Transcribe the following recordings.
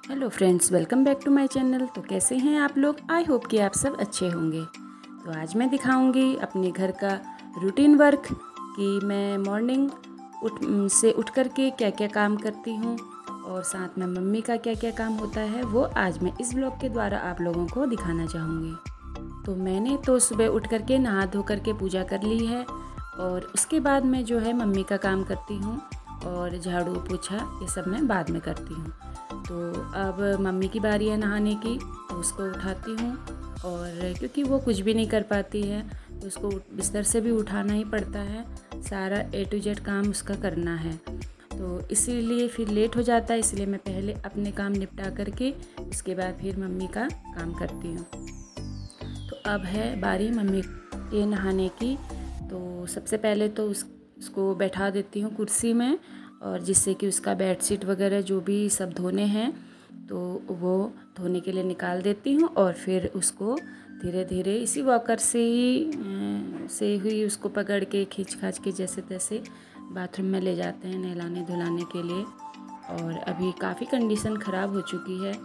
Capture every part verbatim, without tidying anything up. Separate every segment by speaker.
Speaker 1: Hello friends, welcome back to my channel. तो कैसे हैं आप लोग? आई होप कि आप सब अच्छे होंगे। तो आज मैं दिखाऊंगी अपने घर का रूटीन वर्क कि मैं मॉर्निंग उठ से उठ कर के क्या क्या काम करती हूँ और साथ में मम्मी का क्या क्या काम होता है, वो आज मैं इस ब्लॉग के द्वारा आप लोगों को दिखाना चाहूँगी। तो मैंने तो सुबह उठ कर के नहा धो कर के पूजा कर ली है और उसके बाद मैं जो है मम्मी का काम करती हूँ और झाड़ू पोछा ये सब मैं बाद में करती हूँ। तो अब मम्मी की बारी है नहाने की, तो उसको उठाती हूँ और क्योंकि वो कुछ भी नहीं कर पाती है तो उसको बिस्तर से भी उठाना ही पड़ता है, सारा ए टू जेड काम उसका करना है। तो इसीलिए फिर लेट हो जाता है, इसलिए मैं पहले अपने काम निपटा करके उसके बाद फिर मम्मी का काम करती हूँ। तो अब है बारी मम्मी के नहाने की। तो सबसे पहले तो उस उसको बैठा देती हूँ कुर्सी में, और जिससे कि उसका बेडशीट वगैरह जो भी सब धोने हैं तो वो धोने के लिए निकाल देती हूँ और फिर उसको धीरे धीरे इसी वॉकर से ही से हुई उसको पकड़ के खींच खाच के जैसे तैसे बाथरूम में ले जाते हैं नहलाने धुलाने के लिए। और अभी काफ़ी कंडीशन ख़राब हो चुकी है,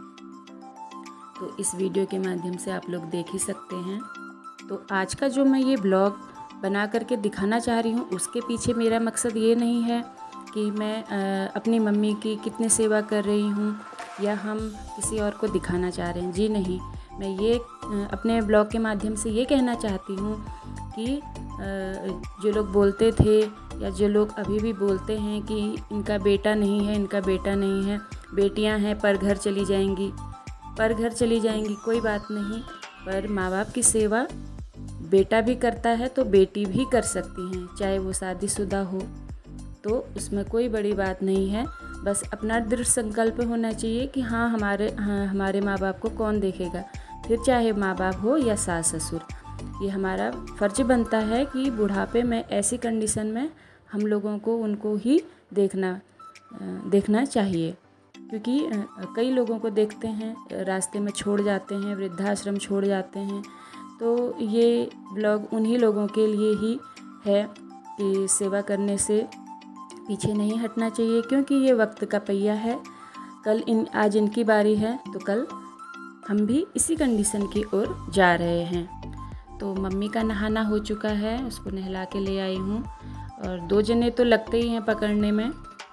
Speaker 1: तो इस वीडियो के माध्यम से आप लोग देख ही सकते हैं। तो आज का जो मैं ये ब्लॉग बना करके दिखाना चाह रही हूँ, उसके पीछे मेरा मकसद ये नहीं है कि मैं अपनी मम्मी की कितनी सेवा कर रही हूँ या हम किसी और को दिखाना चाह रहे हैं। जी नहीं, मैं ये अपने ब्लॉग के माध्यम से ये कहना चाहती हूँ कि जो लोग बोलते थे या जो लोग अभी भी बोलते हैं कि इनका बेटा नहीं है, इनका बेटा नहीं है, बेटियाँ हैं पर घर चली जाएंगी, पर घर चली जाएंगी, कोई बात नहीं, पर माँ बाप की सेवा बेटा भी करता है तो बेटी भी कर सकती हैं, चाहे वो शादीशुदा हो, तो उसमें कोई बड़ी बात नहीं है। बस अपना दृढ़ संकल्प होना चाहिए कि हाँ हमारे हाँ हमारे माँ बाप को कौन देखेगा, फिर चाहे माँ बाप हो या सास ससुर। ये हमारा फ़र्ज बनता है कि बुढ़ापे में ऐसी कंडीशन में हम लोगों को उनको ही देखना देखना चाहिए, क्योंकि कई लोगों को देखते हैं रास्ते में छोड़ जाते हैं, वृद्धाश्रम छोड़ जाते हैं। तो ये ब्लॉग उन्हीं लोगों के लिए ही है कि सेवा करने से पीछे नहीं हटना चाहिए, क्योंकि ये वक्त का पहिया है। कल इन आज इनकी बारी है तो कल हम भी इसी कंडीशन की ओर जा रहे हैं। तो मम्मी का नहाना हो चुका है, उसको नहला के ले आई हूँ और दो जने तो लगते ही हैं पकड़ने में।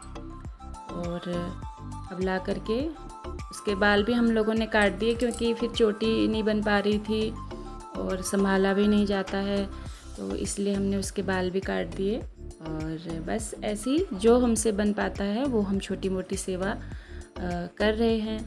Speaker 1: और अब ला करके उसके बाल भी हम लोगों ने काट दिए, क्योंकि फिर चोटी नहीं बन पा रही थी और संभाला भी नहीं जाता है, तो इसलिए हमने उसके बाल भी काट दिए। और बस ऐसी जो हमसे बन पाता है वो हम छोटी मोटी सेवा कर रहे हैं।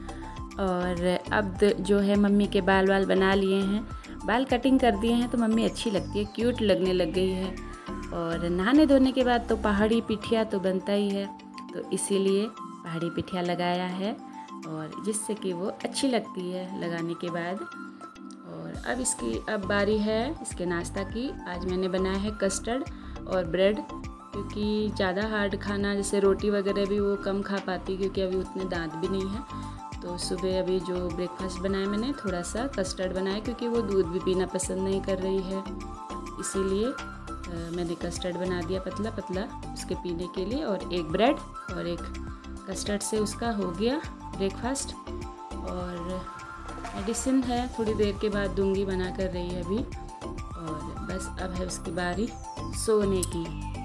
Speaker 1: और अब जो है मम्मी के बाल वाल बना लिए हैं, बाल कटिंग कर दिए हैं, तो मम्मी अच्छी लगती है, क्यूट लगने लग गई है। और नहाने धोने के बाद तो पहाड़ी पिठिया तो बनता ही है, तो इसीलिए पहाड़ी पिठिया लगाया है, और जिससे कि वो अच्छी लगती है लगाने के बाद। और अब इसकी अब बारी है इसके नाश्ता की। आज मैंने बनाया है कस्टर्ड और ब्रेड, क्योंकि ज़्यादा हार्ड खाना जैसे रोटी वगैरह भी वो कम खा पाती, क्योंकि अभी उतने दांत भी नहीं है। तो सुबह अभी जो ब्रेकफास्ट बनाया मैंने थोड़ा सा कस्टर्ड बनाया, क्योंकि वो दूध भी पीना पसंद नहीं कर रही है, इसीलिए मैंने कस्टर्ड बना दिया पतला पतला उसके पीने के लिए। और एक ब्रेड और एक कस्टर्ड से उसका हो गया ब्रेकफास्ट। और मेडिसिन है, थोड़ी देर के बाद दूंगी, बना कर रही है अभी। और बस अब है उसकी बारी सोने की।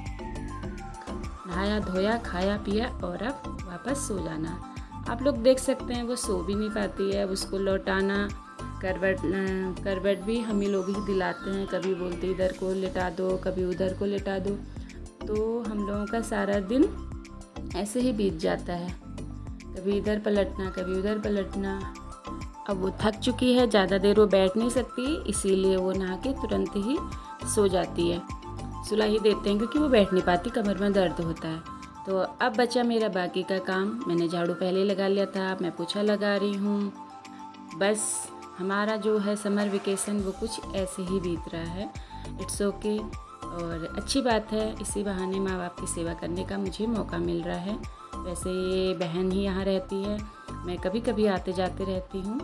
Speaker 1: नहाया धोया खाया पिया और अब वापस सो जाना। आप लोग देख सकते हैं वो सो भी नहीं पाती है, अब उसको लौटाना, करवट करवट भी हम ही लोग ही दिलाते हैं, कभी बोलते इधर को लेटा दो, कभी उधर को लेटा दो, तो हम लोगों का सारा दिन ऐसे ही बीत जाता है, कभी इधर पलटना कभी उधर पलटना। अब वो थक चुकी है, ज़्यादा देर वो बैठ नहीं सकती, इसीलिए वो नहा के तुरंत ही सो जाती है। सुला ही देते हैं क्योंकि वो बैठ नहीं पाती, कमर में दर्द होता है। तो अब बचा मेरा बाकी का काम। मैंने झाड़ू पहले लगा लिया था, मैं पोछा लगा रही हूँ। बस हमारा जो है समर वेकेशन वो कुछ ऐसे ही बीत रहा है। इट्स ओके, और अच्छी बात है, इसी बहाने माँ बाप की सेवा करने का मुझे मौका मिल रहा है। वैसे ये बहन ही यहाँ रहती है, मैं कभी कभी आते जाते रहती हूँ।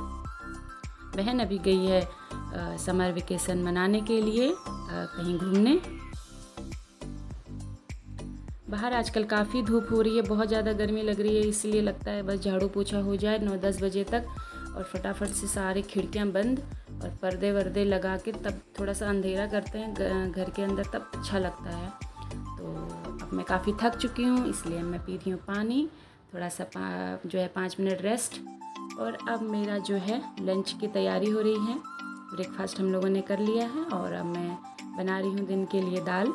Speaker 1: बहन अभी गई है आ, समर वेकेशन मनाने के लिए आ, कहीं घूमने। बाहर आजकल काफ़ी धूप हो रही है, बहुत ज़्यादा गर्मी लग रही है, इसलिए लगता है बस झाड़ू पोछा हो जाए नौ दस बजे तक और फटाफट से सारी खिड़कियां बंद और पर्दे वर्दे लगा के तब थोड़ा सा अंधेरा करते हैं घर के अंदर, तब अच्छा लगता है। तो अब मैं काफ़ी थक चुकी हूँ, इसलिए मैं पी रही हूँ पानी, थोड़ा सा पा, जो है पाँच मिनट रेस्ट। और अब मेरा जो है लंच की तैयारी हो रही है। ब्रेकफास्ट हम लोगों ने कर लिया है और अब मैं बना रही हूँ दिन के लिए दाल।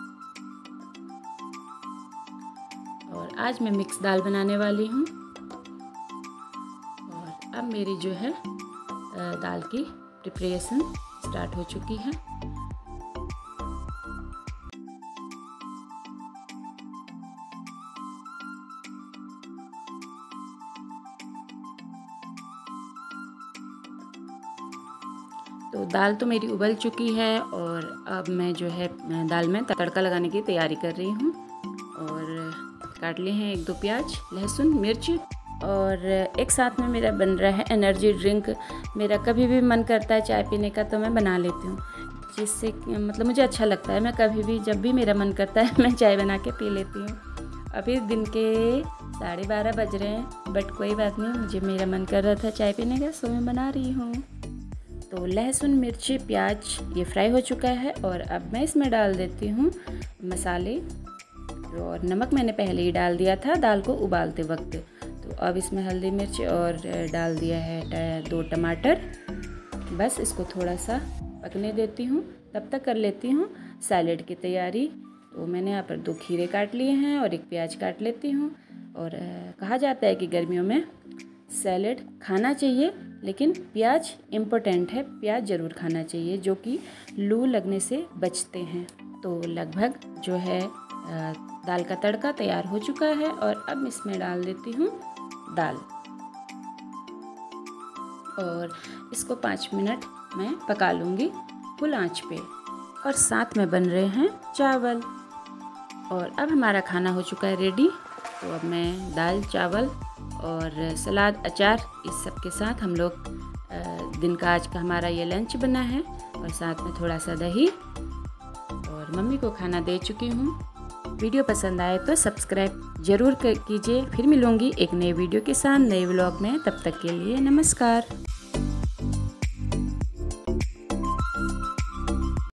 Speaker 1: और आज मैं मिक्स दाल बनाने वाली हूँ। और अब मेरी जो है दाल की प्रिपरेशन स्टार्ट हो चुकी है। तो दाल तो मेरी उबल चुकी है और अब मैं जो है दाल में तड़का लगाने की तैयारी कर रही हूँ। और काट लिए हैं एक दो प्याज, लहसुन, मिर्च और एक साथ में मेरा बन रहा है एनर्जी ड्रिंक। मेरा कभी भी मन करता है चाय पीने का तो मैं बना लेती हूँ, जिससे मतलब मुझे अच्छा लगता है। मैं कभी भी जब भी मेरा मन करता है मैं चाय बना के पी लेती हूँ। अभी दिन के साढ़े बारह बज रहे हैं, बट कोई बात नहीं, मुझे मेरा मन कर रहा था चाय पीने का, सो मैं बना रही हूँ। तो लहसुन, मिर्ची, प्याज ये फ्राई हो चुका है और अब मैं इसमें डाल देती हूँ मसाले। और नमक मैंने पहले ही डाल दिया था दाल को उबालते वक्त। तो अब इसमें हल्दी मिर्च और डाल दिया है दो टमाटर। बस इसको थोड़ा सा पकने देती हूँ, तब तक कर लेती हूँ सैलेड की तैयारी। तो मैंने यहाँ पर दो खीरे काट लिए हैं और एक प्याज काट लेती हूँ। और कहा जाता है कि गर्मियों में सैलेड खाना चाहिए, लेकिन प्याज इम्पोर्टेंट है, प्याज ज़रूर खाना चाहिए, जो कि लू लगने से बचते हैं। तो लगभग जो है दाल का तड़का तैयार हो चुका है और अब इसमें डाल देती हूँ दाल और इसको पाँच मिनट मैं पका लूँगी फुल आंच पे। और साथ में बन रहे हैं चावल। और अब हमारा खाना हो चुका है रेडी। तो अब मैं दाल, चावल और सलाद, अचार इस सब के साथ हम लोग दिन का आज का हमारा ये लंच बना है। और साथ में थोड़ा सा दही और मम्मी को खाना दे चुकी हूँ। वीडियो पसंद आए तो सब्सक्राइब ज़रूर कीजिए। फिर मिलूँगी एक नई वीडियो के साथ नए व्लॉग में, तब तक के लिए नमस्कार।